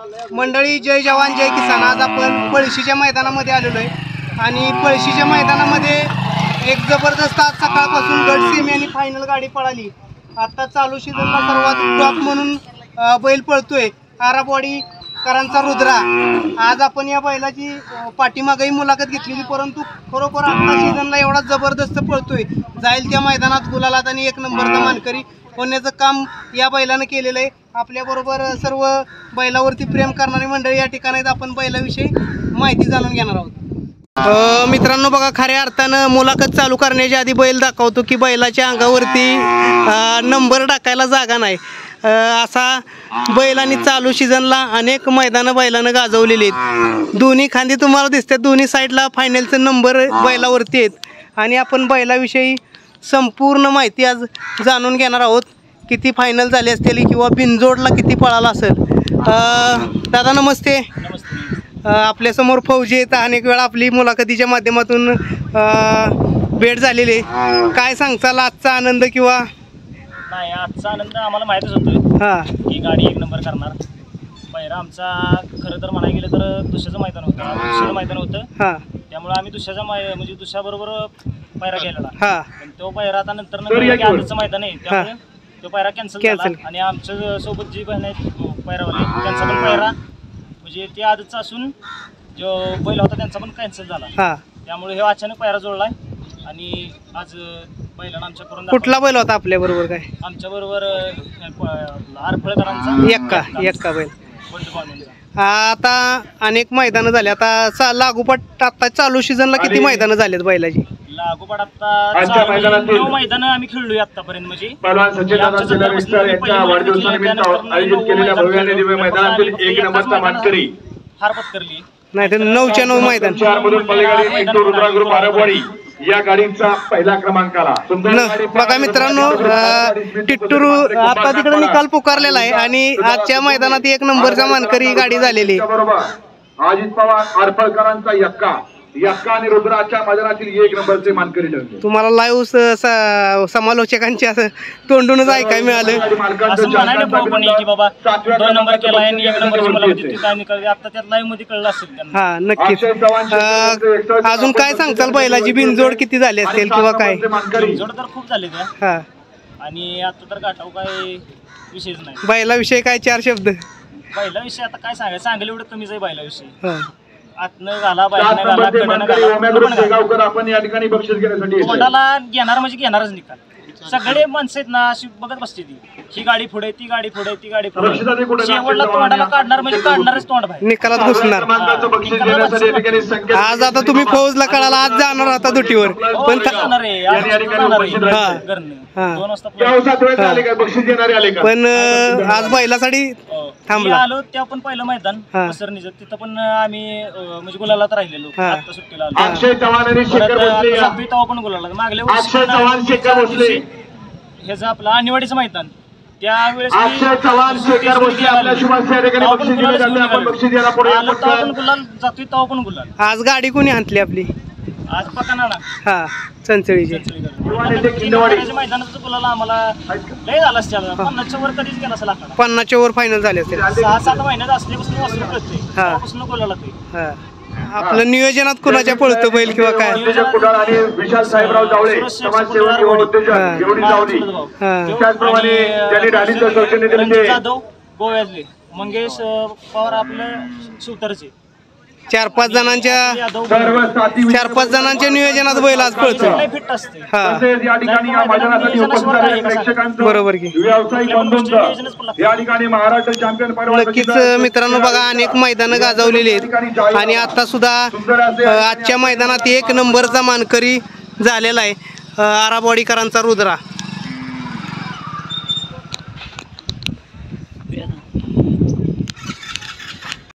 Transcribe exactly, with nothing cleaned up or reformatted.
मंडळी, जय जवान जय किसान. आज आपण पळशीच्या मैदानामध्ये आलेलो आहे आणि पळशीच्या मैदानामध्ये एक जबरदस्त आज सकाळपासून गट सेमी आणि फायनल गाडी पळाली. आता चालू सीझनला सर्वात टॉप म्हणून बैल पळतोय आराबवाडीकरांचा रुद्रा. आज आपण या बैलाची पाठीमागही मुलाखत घेतलेली, परंतु खरोखर आता सीझनला एवढा जबरदस्त पळतोय, जाईल त्या मैदानात गुलालात आणि एक नंबरचा मानकरी होण्याचं काम या बैलानं केलेलं आहे. आपल्याबरोबर सर्व बैलावरती प्रेम करणारी मंडळी या ठिकाणी आहेत. आपण बैलाविषयी माहिती जाणून घेणार आहोत. मित्रांनो बघा, खऱ्या अर्थानं मुलाखत चालू करण्याच्या आधी बैल दाखवतो की बैलाच्या अंगावरती नंबर टाकायला जागा नाही. असा बैलांनी चालू सीझनला अनेक मैदानं बैलानं गाजवलेली आहेत. दोन्ही खांदी तुम्हाला दिसतात, दोन्ही साईडला फायनलचे नंबर बैलावरती आहेत आणि आपण बैलाविषयी संपूर्ण माहिती आज जाणून घेणार आहोत. किती फायनल झाले असतील किंवा बिनजोडला किती पळाला असेल. दादा नमस्ते. आपल्यासमोर फौजी आहेत, अनेक वेळा आपली मुलाखतीच्या माध्यमातून भेट झालेली आहे. काय सांगचाल आजचा आनंद? किंवा नाही, आजचा आनंद आम्हाला माहीतच होतं हां की गाडी एक नंबर करणार. पहिला आमचा खरं तर म्हणायला गेलं तर दुसऱ्याचं मैदान होतं, दुसऱ्याचं मैदान होतं. हां त्यामुळे आम्ही दुसऱ्याचा म्हणजे दुसऱ्याबरोबर पायरा केलेला. हां पण तो पायरा आता नंतर आजचं मैदान आहे त्यामुळे तो पायरा कॅन्सल झाला. आणि आमच्या सोबत जी बहीण आहेत पायरावाले, त्यांचा पण पायरा म्हणजे ते आजचा असून जो बैल होता त्यांचा पण कॅन्सल झाला. हां त्यामुळे हे अचानक पायरा जोडलाय आणि आज बैलांना आमच्या करून. कुठला बैल होता आपल्या बरोबर? काय आमच्या बरोबर आरफळकरांचा एक्का एक्का बैल. आता अनेक मैदानं झाले. आता लागोपाठ आता चालू सीझनला किती मैदानं झालेत बैलाची? लागोपाठ आता नऊ मैदानं आम्ही खेळलोय आतापर्यंत. म्हणजे हार पत्करली नाही तर नऊच्या नऊ मैदान. या गाडीचा पहिला क्रमांक आला. बघा मित्रांनो, टिट्टूर आता तिकडे निकाल पुकारलेला आहे आणि आजच्या मैदानात एक नंबरचा मानकरी गाडी झालेली. बरोबर, अजित पवार आरफळकरांचा यक्का यक्का आणि रुद्राच्या मैदानातील एक नंबरचे मानकरी ठरले. तुम्हाला लाईव्ह समालोचकांच्या तोंडूनच ऐकाय मिळालं. असं म्हणायला कोणी की बाबा दोन नंबर केला आणि एक नंबरची मुलाखत काय निकाल आता त्यात लाईव्ह मध्ये कळलं असेल. हा नक्कीच. अजून काय सांगताल बैलाची बिनजोड किती झाली असतील किंवा काय? बिनजोड तर खूप झाली त्या. हा आणि आता तर गाठाव काय विषयच नाही. बैलाविषयी काय चार शब्द? बैलाविषयी आता काय सांगायचं, सांगेल एवढं कमीच आहे बैलाविषयी. हा आतनं घाला बाहेरनं घाला कडनं घाला, आपण या ठिकाणी बक्षीस घेण्यासाठी तोंडाला घेणार म्हणजे घेणारच निकाल. सगळे माणसं आहेत ना अशी बघत बसते ती, ही गाडी पुढे ती गाडी पुढे ती गाडी पुढे, शेवटला तोंडाला काढणार म्हणजे काढणारच तोंड बाहेर, निकालात घुसणार. आज आता तुम्ही फौजला कळाला, आज जाणार आता दुटीवर पण पण आज बैलासाठी थांबला. आलो त्या पण पहिलं मैदान सरनीचं, तिथं पण आम्ही म्हणजे गुलालात राहिलेलो. आता सुट्टीला आलो पण गुलाला. मागल्या वर्षी ह्याचं आपलं आणीवाडीचं मैदान त्यावेळेस गुलाल जातोय तेव्हा पण गुलाल. आज गाडी कोणी आणली आपली? आज पकाना हा चंचळीची मैदानाचं गुलाल आम्हाला लय झाला असतं. पन्नासच्या वर कधीच गेला असेल आकडा. पन्नासच्या वर फायनल झाले असते. सहा सात महिन्यात असल्यापासून वासरू कळते त्यापासून गुलाला ते. हा आपलं नियोजनात कुणाच्या पळतो बैल किंवा काय? विशाल साहेबराव जावळे समाजसेवक युवा उद्योजक एवढी जावली. त्याचप्रमाणे ज्यांनी डालीचं सौजन्य दिले जाधव गोव्यातले मंगेश पवार आपले शिवतरचे. चार पाच जणांच्या चार पाच जणांच्या नियोजनात बैल आज पळतो. फिट असते. हा या ठिकाणी या मैदानासाठी उपस्थित झालेल्या प्रेक्षकांचं बरोबर की व्यावसायिक बंधूंचं या ठिकाणी महाराष्ट्र चॅम्पियन पैलवान नक्कीच. मित्रांनो बघा, अनेक मैदानं गाजवलेली आहेत आणि आता सुद्धा आजच्या मैदानात एक नंबरचा मानकरी झालेला आहे आराबवाडीकरांचा रुद्रा.